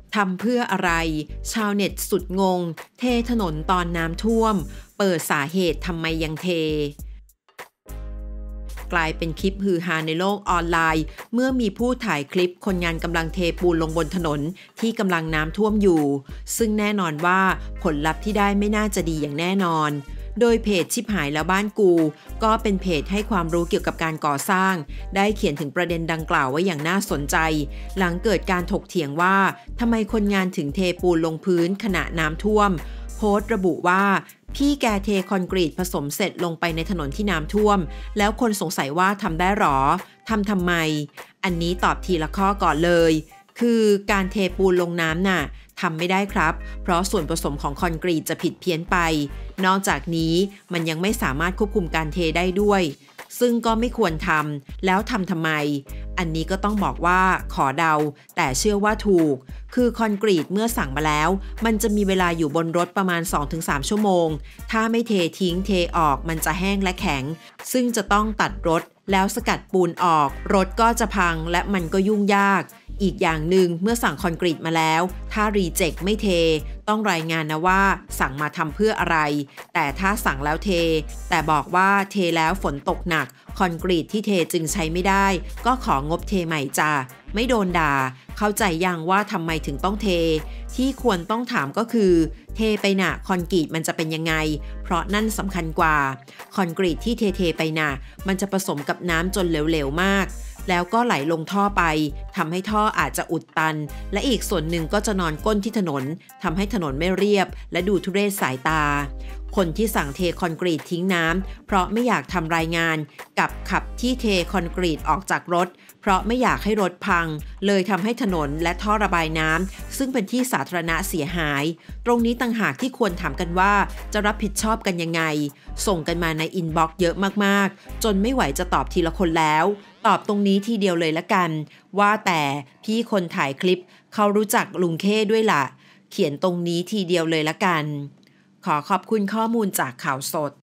ทำเพื่ออะไรชาวเน็ตสุดงงเทถนนตอนน้ำท่วมเปิดสาเหตุทำไมยังเทกลายเป็นคลิปฮือฮาในโลกออนไลน์เมื่อมีผู้ถ่ายคลิปคนงานกำลังเทปูนลงบนถนนที่กำลังน้ำท่วมอยู่ซึ่งแน่นอนว่าผลลัพธ์ที่ได้ไม่น่าจะดีอย่างแน่นอนโดยเพจชิบหายแล้วบ้านกูก็เป็นเพจให้ความรู้เกี่ยวกับการก่อสร้างได้เขียนถึงประเด็นดังกล่าวไว้อย่างน่าสนใจหลังเกิดการถกเถียงว่าทำไมคนงานถึงเทปูนลงพื้นขณะน้ำท่วมโพสต์ระบุว่าพี่แกเทคอนกรีตผสมเสร็จลงไปในถนนที่น้ำท่วมแล้วคนสงสัยว่าทำได้หรอทำไมอันนี้ตอบทีละข้อก่อนเลยคือการเทปูนลงน้ำน่ะทำไม่ได้ครับเพราะส่วนผสมของคอนกรีตจะผิดเพี้ยนไปนอกจากนี้มันยังไม่สามารถควบคุมการเทได้ด้วยซึ่งก็ไม่ควรทำแล้วทำไมอันนี้ก็ต้องบอกว่าขอเดาแต่เชื่อว่าถูกคือคอนกรีตเมื่อสั่งมาแล้วมันจะมีเวลาอยู่บนรถประมาณ 2-3 ชั่วโมงถ้าไม่เททิ้งเทออกมันจะแห้งและแข็งซึ่งจะต้องตัดรถแล้วสกัดปูนออกรถก็จะพังและมันก็ยุ่งยากอีกอย่างหนึ่งเมื่อสั่งคอนกรีตมาแล้วถ้ารีเจ็คไม่เทต้องรายงานนะว่าสั่งมาทำเพื่ออะไรแต่ถ้าสั่งแล้วเทแต่บอกว่าเทแล้วฝนตกหนักคอนกรีตที่เทจึงใช้ไม่ได้ก็ของบเทใหม่จ้าไม่โดนด่าเข้าใจยังว่าทำไมถึงต้องเทที่ควรต้องถามก็คือเทไปน่ะคอนกรีตมันจะเป็นยังไงเพราะนั่นสำคัญกว่าคอนกรีตที่เทไปน่ะมันจะผสมกับน้ำจนเหลวๆมากแล้วก็ไหลลงท่อไปทำให้ท่ออาจจะอุดตันและอีกส่วนหนึ่งก็จะนอนก้นที่ถนนทำให้ถนนไม่เรียบและดูทุเรศสายตาคนที่สั่งเทคอนกรีตทิ้งน้ำเพราะไม่อยากทำรายงานกับขับที่เทคอนกรีตออกจากรถเพราะไม่อยากให้รถพังเลยทำให้ถนนและท่อระบายน้ำซึ่งเป็นที่สาธารณะเสียหายตรงนี้ต่างหากที่ควรถามกันว่าจะรับผิดชอบกันยังไงส่งกันมาในอินบ็อกซ์เยอะมากๆจนไม่ไหวจะตอบทีละคนแล้วตอบตรงนี้ทีเดียวเลยละกันว่าแต่พี่คนถ่ายคลิปเขารู้จักลุงเข้ด้วยล่ะเขียนตรงนี้ทีเดียวเลยละกันขอขอบคุณข้อมูลจากข่าวสด